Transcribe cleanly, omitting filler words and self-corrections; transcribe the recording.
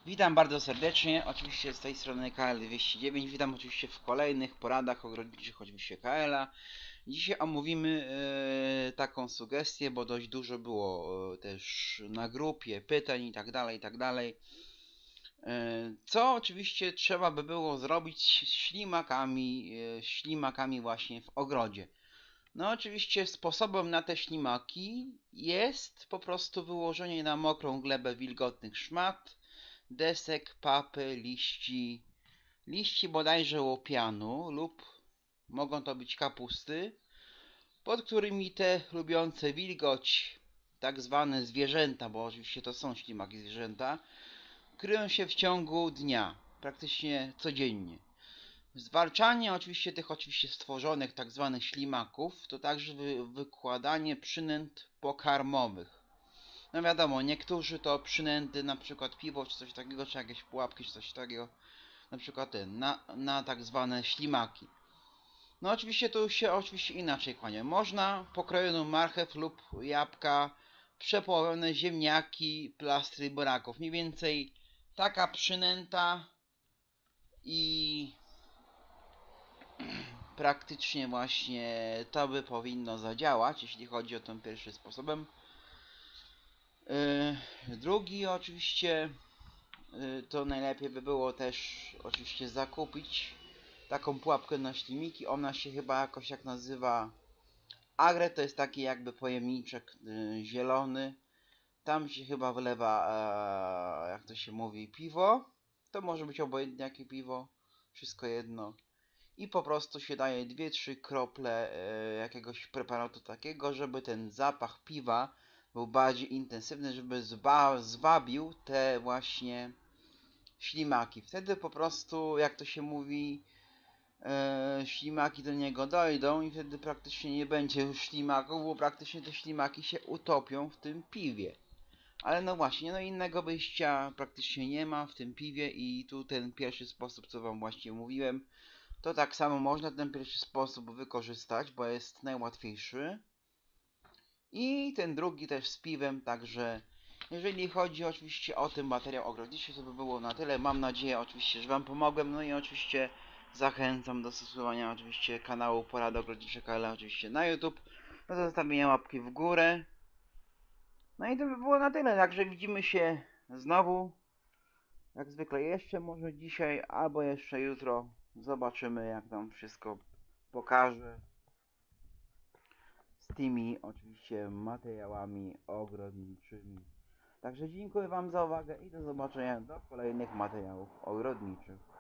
Witam bardzo serdecznie, oczywiście z tej strony KL209. Witam oczywiście w kolejnych poradach ogrodniczych, oczywiście KL-a. Dzisiaj omówimy taką sugestię, bo dość dużo było też na grupie pytań i tak dalej, i tak dalej. Co oczywiście trzeba by było zrobić z ślimakami właśnie w ogrodzie. No oczywiście sposobem na te ślimaki jest po prostu wyłożenie na mokrą glebę wilgotnych szmat, desek, papy, liści bodajże łopianu lub mogą to być kapusty, pod którymi te lubiące wilgoć, tak zwane zwierzęta, bo oczywiście to są ślimaki zwierzęta, kryją się w ciągu dnia, praktycznie codziennie. Zwalczanie oczywiście tych stworzonych tak zwanych ślimaków to także wykładanie przynęt pokarmowych. No wiadomo, niektórzy to przynęty, na przykład piwo czy coś takiego, czy jakieś pułapki czy coś takiego, na przykład na tak zwane ślimaki. No oczywiście tu się inaczej kłania. Można pokrojoną marchew lub jabłka, przepołowione ziemniaki, plastry buraków. Mniej więcej taka przynęta i praktycznie właśnie to by powinno zadziałać, jeśli chodzi o ten pierwszy sposobem. Drugi oczywiście to najlepiej by było też oczywiście zakupić taką pułapkę na ślimiki. Ona się chyba jakoś jak nazywa Agre, to jest taki jakby pojemniczek zielony. Tam się chyba wlewa, jak to się mówi, piwo. To może być obojętnie jakie piwo, wszystko jedno. I po prostu się daje 2-3 krople jakiegoś preparatu takiego, żeby ten zapach piwa był bardziej intensywny, żeby zwabił te właśnie ślimaki. Wtedy po prostu, jak to się mówi, ślimaki do niego dojdą i wtedy praktycznie nie będzie już ślimaków, bo praktycznie te ślimaki się utopią w tym piwie. Ale no właśnie, no innego wyjścia praktycznie nie ma w tym piwie i tu ten pierwszy sposób, co wam właśnie mówiłem, to tak samo można ten pierwszy sposób wykorzystać, bo jest najłatwiejszy. I ten drugi też z piwem, także jeżeli chodzi oczywiście o ten materiał ogrodniczy, to by było na tyle. Mam nadzieję oczywiście, że wam pomogłem. No i oczywiście zachęcam do stosowania oczywiście kanału Porady Ogrodnicze KL oczywiście na YouTube. Do zostawienia łapki w górę. No i to by było na tyle. Także widzimy się znowu. Jak zwykle jeszcze może dzisiaj albo jeszcze jutro. Zobaczymy jak tam wszystko pokażę. Z tymi oczywiście materiałami ogrodniczymi. Także dziękuję wam za uwagę i do zobaczenia do kolejnych materiałów ogrodniczych.